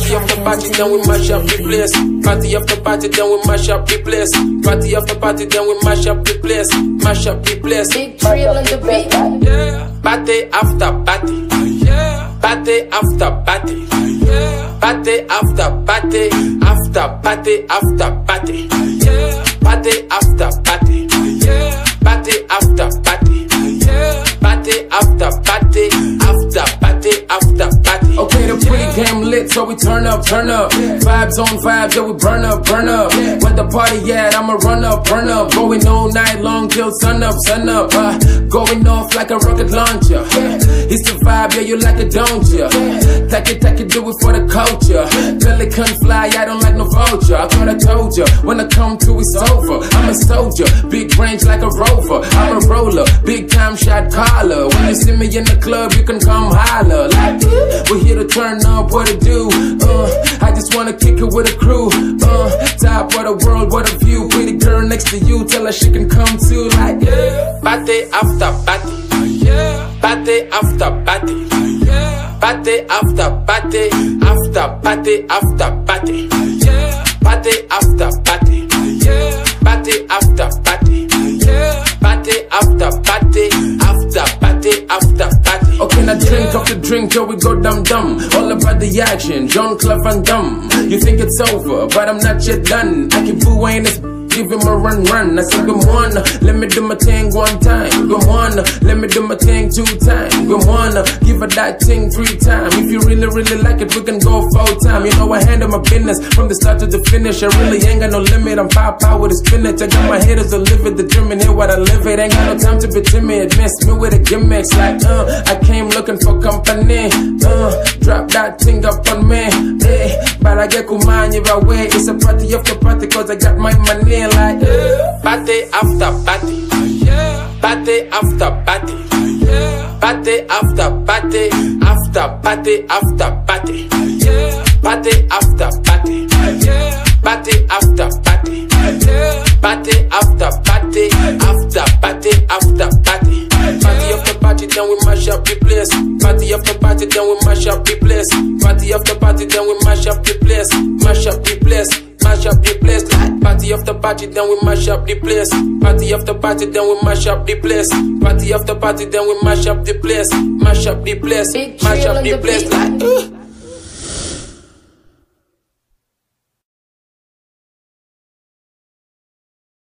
Party after party, then we mash up the place. Party after party, then we mash up the place. Party after party, then we mash up the place. Mash up the place. Big drill on the beat. Yeah. Party after party. Yeah. Party after party. Yeah. Party after party. After party after party. Yeah. Party after party. Yeah. Party after party. Yeah. Party after party. After party after party. Okay, the pre-game lit, so we turn up, turn up. Vibes on vibes, yeah, we burn up, burn up. Where the party at, I'ma run up, burn up. Going all night long till sun up, sun up. Going off like a rocket launcher. It's the vibe, yeah, you like it, don't ya? Take it, do it for the culture. Pelican fly, I don't like no vulture. I thought I told ya, when I come to it's over. I'm a soldier, big range like a rover. I'm a roller, big time shot caller. When you see me in the club, you can come holler. Like, we're here to turn up, what to do. I just wanna kick it with a crew. Top of the world, what a view. Pretty girl next to you, tell her she can come too. Like, yeah. Party after party. Yeah. Party after party. Yeah. Party after party. After party after party. Yeah. Party after party. Yeah. Party after party. Yeah. Party after party. After party after party. Okay, now drink off the drink till we go dum-dum. All about the action, Jean-Claude Van Damme. You think it's over, but I'm not yet done. I keep booing this, give him a run. I said, come on, let me do my thing one time. Come on, let me do my thing 2 times. Come on, give her that thing 3 times. If you really like it, we can go full time. You know I handle my business from the start to the finish. I really ain't got no limit, I'm pow with the spinach. I got my haters to live it, determine here what I live it. Ain't got no time to be timid, miss me with the gimmicks. Like, I came looking for company. Drop that thing up on me. Hey, but I get kumanya by way. It's a party after party, cause I got my money. Like, party after party. Yeah. Party after party. Yeah. Party after party. After party after party. Yeah. Party after party. Yeah. Party after party. Yeah. Party after party. After party after party. Party after party, then we mash up the place. Party after party, then we mash up the place. Party after party, then we mash up the place. Mash up the place. Mash up the place. Party after party, then we mash up the place. Party after party, then we mash up the place. Party after party, then we mash up the place. Mash up the place. Mash up the place.